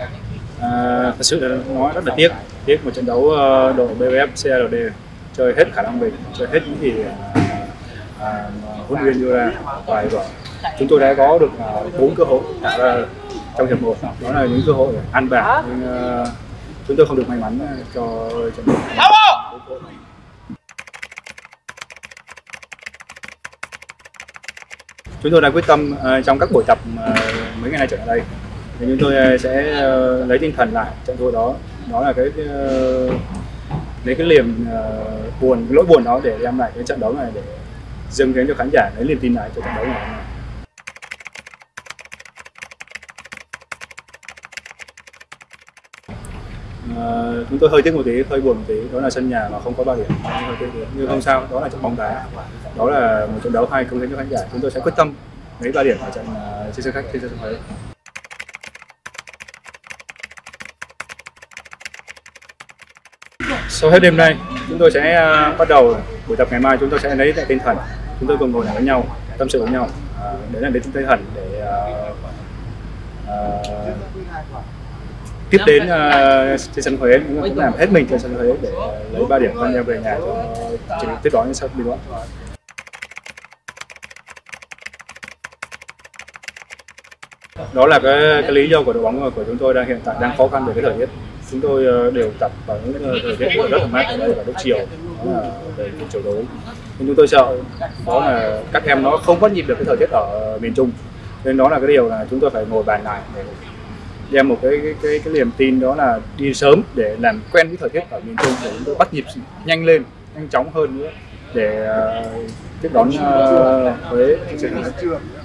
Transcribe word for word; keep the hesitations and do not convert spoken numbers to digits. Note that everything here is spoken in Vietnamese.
À, thật sự là nói rất là tiếc, tiếc một trận đấu uh, đội bê vê ép xê rờ đê chơi hết khả năng mình, chơi hết những gì à, huấn luyện viên đưa ra và rồi chúng tôi đã có được bốn uh, cơ hội tạo ra trong hiệp một, đó là những cơ hội ăn bàn nhưng uh, chúng tôi không được may mắn cho trận đấu. Chúng tôi đã quyết tâm uh, trong các buổi tập uh, mấy ngày nay trở lại đây thì chúng tôi sẽ uh, lấy tinh thần lại trận thua đó, đó là cái uh, lấy cái niềm uh, buồn, cái lỗi buồn đó để đem lại cái trận đấu này, để dâng đến cho khán giả lấy niềm tin lại cho trận đấu này. Uh, chúng tôi hơi tiếc một tí, hơi buồn một tí, đó là sân nhà mà không có ba điểm, hơi tiếc nhưng không sao, đó là trận bóng đá, đó là một trận đấu hay công hiến cho khán giả. Chúng tôi sẽ quyết tâm lấy ba điểm ở trận uh, trên sân khách trên sân Huế. Sau hết đêm nay, chúng tôi sẽ uh, bắt đầu buổi tập ngày mai. Chúng tôi sẽ lấy lại tinh thần, chúng tôi cùng ngồi lại với nhau, tâm sự với nhau, uh, đấy là lấy tinh thần để uh, uh, tiếp đến uh, trên sân Huế, chúng tôi cũng làm hết mình trên sân Huế để uh, lấy ba điểm con em về nhà cho trận tiếp đó như sau đi đó. Đó là cái, cái lý do của đội bóng của chúng tôi đang hiện tại đang khó khăn về cái thời tiết. Chúng tôi đều tập vào những thời tiết rất là mát ở đây vào lúc chiều, đó là về chiều tối. Nhưng chúng tôi sợ đó là các em nó không bắt nhịp được cái thời tiết ở miền Trung, nên đó là cái điều là chúng tôi phải ngồi bàn lại để đem một cái cái cái, cái niềm tin, đó là đi sớm để làm quen với thời tiết ở miền Trung, để chúng tôi bắt nhịp nhanh lên, nhanh chóng hơn nữa để uh, tiếp đón uh, Huế.